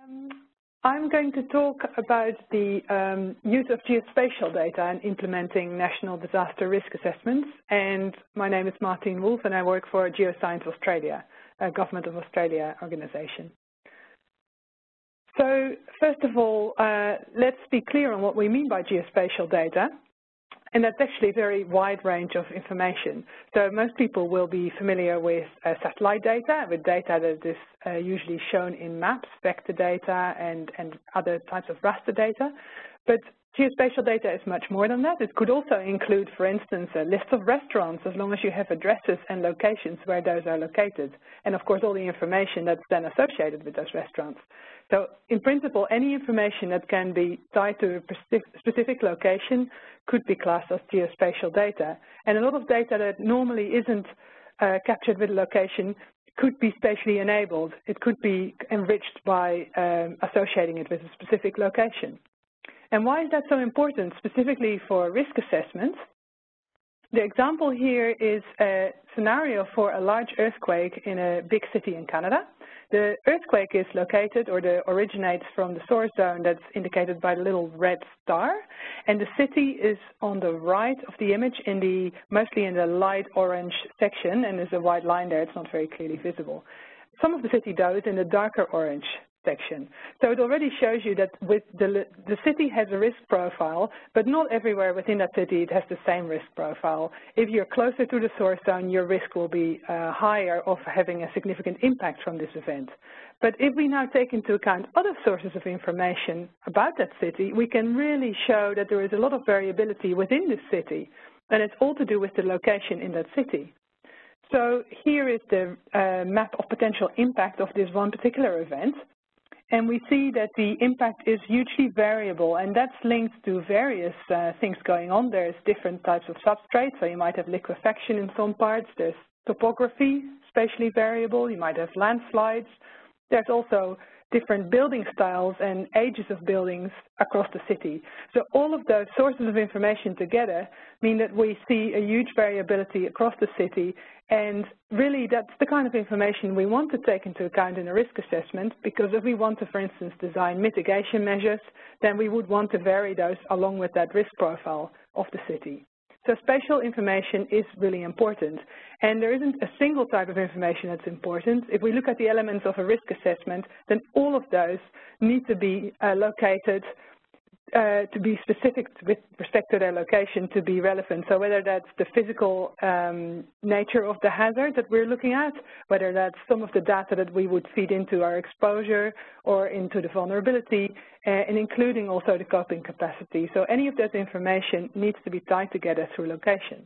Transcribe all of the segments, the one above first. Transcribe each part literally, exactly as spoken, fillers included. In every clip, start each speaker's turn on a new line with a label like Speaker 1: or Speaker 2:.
Speaker 1: Um, I'm going to talk about the um, use of geospatial data and implementing national disaster risk assessments. And my name is Martine Wolf, and I work for Geoscience Australia, a Government of Australia organization. So first of all, uh, let's be clear on what we mean by geospatial data. And that's actually a very wide range of information. So most people will be familiar with uh, satellite data, with data that is uh, usually shown in maps, vector data, and, and other types of raster data. But geospatial data is much more than that. It could also include, for instance, a list of restaurants, as long as you have addresses and locations where those are located. And of course, all the information that's then associated with those restaurants. So in principle, any information that can be tied to a specific location could be classed as geospatial data. And a lot of data that normally isn't uh, captured with a location could be spatially enabled. It could be enriched by um, associating it with a specific location. And why is that so important, specifically for risk assessments? The example here is a scenario for a large earthquake in a big city in Canada. The earthquake is located or the originates from the source zone that's indicated by the little red star, and the city is on the right of the image, in the mostly in the light orange section, and there's a white line there. It's not very clearly visible. Some of the city, though, is in the darker orange section. So it already shows you that with the, the city has a risk profile, but not everywhere within that city it has the same risk profile. If you're closer to the source zone, your risk will be uh, higher of having a significant impact from this event. But if we now take into account other sources of information about that city, we can really show that there is a lot of variability within this city, and it's all to do with the location in that city. So here is the uh, map of potential impact of this one particular event. And we see that the impact is hugely variable, and that's linked to various uh, things going on. There's different types of substrates, so you might have liquefaction in some parts. There's topography, spatially variable. You might have landslides. There's also different building styles and ages of buildings across the city. So all of those sources of information together mean that we see a huge variability across the city, and really that's the kind of information we want to take into account in a risk assessment, because if we want to, for instance, design mitigation measures, then we would want to vary those along with that risk profile of the city. So spatial information is really important, and there isn't a single type of information that's important. If we look at the elements of a risk assessment, then all of those need to be uh, located uh, to be specific with respect to their location to be relevant. So whether that's the physical um, nature of the hazard that we're looking at, whether that's some of the data that we would feed into our exposure or into the vulnerability, uh, and including also the coping capacity. So any of that information needs to be tied together through location.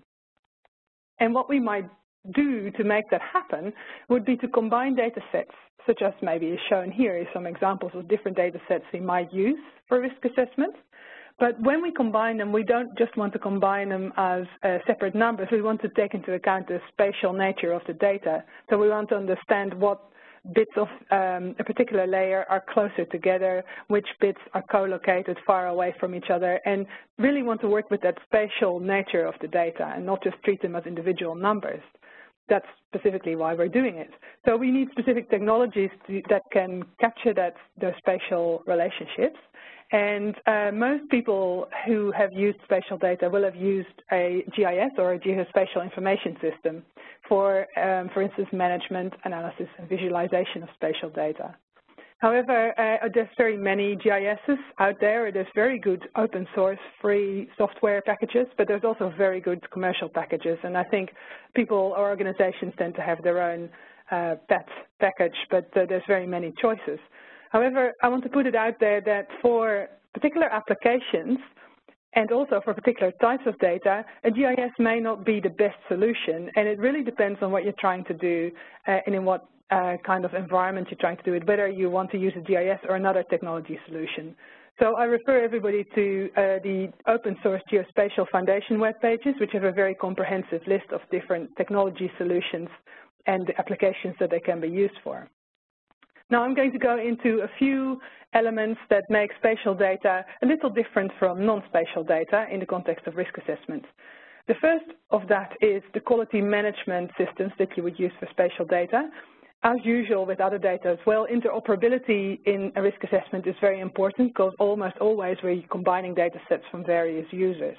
Speaker 1: And what we might do to make that happen would be to combine data sets, such as maybe is shown here is some examples of different data sets we might use for risk assessment. But when we combine them, we don't just want to combine them as uh, separate numbers. We want to take into account the spatial nature of the data. So we want to understand what bits of um, a particular layer are closer together, which bits are co-located far away from each other, and really want to work with that spatial nature of the data and not just treat them as individual numbers. That's specifically why we're doing it. So we need specific technologies to, that can capture that, those spatial relationships. And uh, most people who have used spatial data will have used a G I S or a geospatial information system for, um, for instance, management, analysis, and visualization of spatial data. However, uh, there's very many G I Ss out there. There's very good open source free software packages, but there's also very good commercial packages. And I think people or organizations tend to have their own uh, pet package, but uh, there's very many choices. However, I want to put it out there that for particular applications and also for particular types of data, a G I S may not be the best solution. And it really depends on what you're trying to do uh, and in what Uh, kind of environment you're trying to do it, whether you want to use a G I S or another technology solution. So I refer everybody to uh, the open source Geospatial Foundation web pages, which have a very comprehensive list of different technology solutions and the applications that they can be used for. Now I'm going to go into a few elements that make spatial data a little different from non-spatial data in the context of risk assessment. The first of that is the quality management systems that you would use for spatial data. as usual with other data as well, interoperability in a risk assessment is very important because almost always we're combining data sets from various users.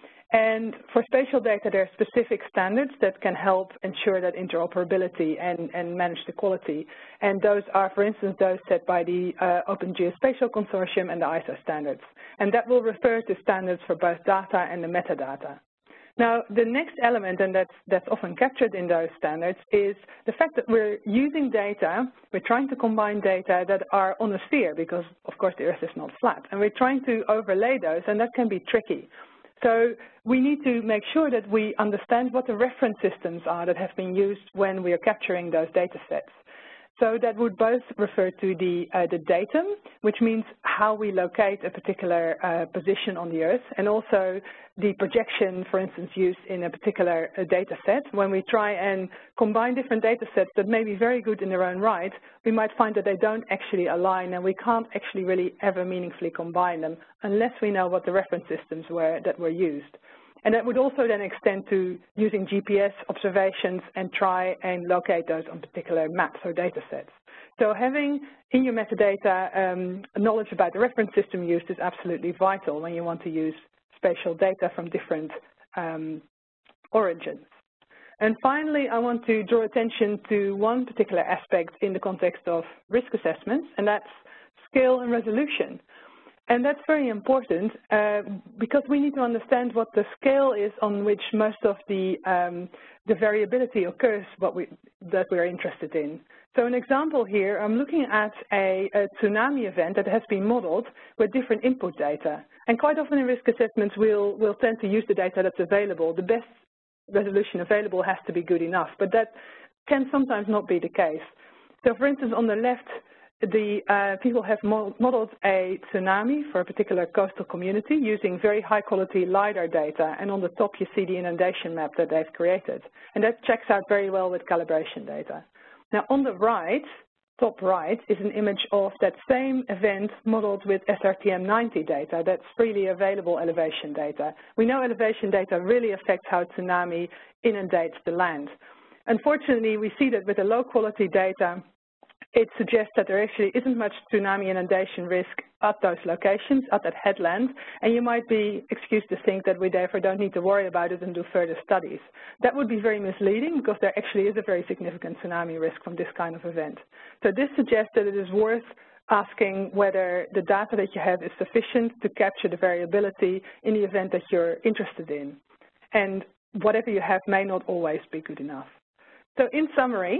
Speaker 1: And for spatial data, there are specific standards that can help ensure that interoperability and, and manage the quality. And those are, for instance, those set by the uh, Open Geospatial Consortium and the I S O standards. And that will refer to standards for both data and the metadata. Now, the next element, and that's, that's often captured in those standards, is the fact that we're using data, we're trying to combine data that are on a sphere, because, of course, the Earth is not flat. And we're trying to overlay those, and that can be tricky. So we need to make sure that we understand what the reference systems are that have been used when we are capturing those data sets. So that would both refer to the, uh, the datum, which means how we locate a particular uh, position on the Earth, and also the projection, for instance, used in a particular uh, data set. When we try and combine different data sets that may be very good in their own right, we might find that they don't actually align, and we can't actually really ever meaningfully combine them unless we know what the reference systems were that were used. And that would also then extend to using G P S observations and try and locate those on particular maps or data sets. So having in your metadata um, knowledge about the reference system used is absolutely vital when you want to use spatial data from different um, origins. And finally, I want to draw attention to one particular aspect in the context of risk assessments, and that's scale and resolution. And that's very important uh, because we need to understand what the scale is on which most of the, um, the variability occurs what we, that we're interested in. So an example here, I'm looking at a, a tsunami event that has been modeled with different input data. And quite often in risk assessments, we'll, we'll tend to use the data that's available. The best resolution available has to be good enough, but that can sometimes not be the case. So for instance, on the left, The uh, people have mo modeled a tsunami for a particular coastal community using very high-quality LiDAR data, and on the top you see the inundation map that they've created. And that checks out very well with calibration data. Now, on the right, top right, is an image of that same event modeled with S R T M ninety data. That's freely available elevation data. We know elevation data really affects how tsunami inundates the land. Unfortunately, we see that with the low-quality data, it suggests that there actually isn't much tsunami inundation risk at those locations, at that headland, and you might be excused to think that we therefore don't need to worry about it and do further studies. That would be very misleading because there actually is a very significant tsunami risk from this kind of event. So this suggests that it is worth asking whether the data that you have is sufficient to capture the variability in the event that you're interested in. And whatever you have may not always be good enough. So in summary,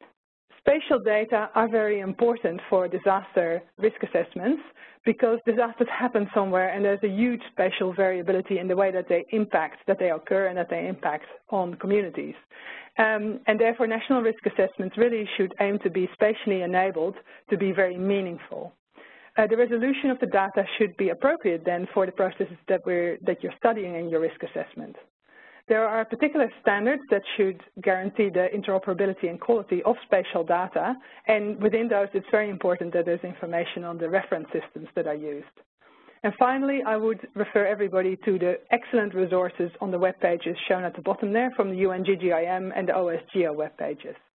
Speaker 1: spatial data are very important for disaster risk assessments because disasters happen somewhere and there's a huge spatial variability in the way that they impact, that they occur and that they impact on communities. Um, and therefore, national risk assessments really should aim to be spatially enabled to be very meaningful. Uh, the resolution of the data should be appropriate then for the processes that, we're, that you're studying in your risk assessment. There are particular standards that should guarantee the interoperability and quality of spatial data, and within those it's very important that there's information on the reference systems that are used. And finally, I would refer everybody to the excellent resources on the web pages shown at the bottom there from the U N G G I M and the O S G E O web pages.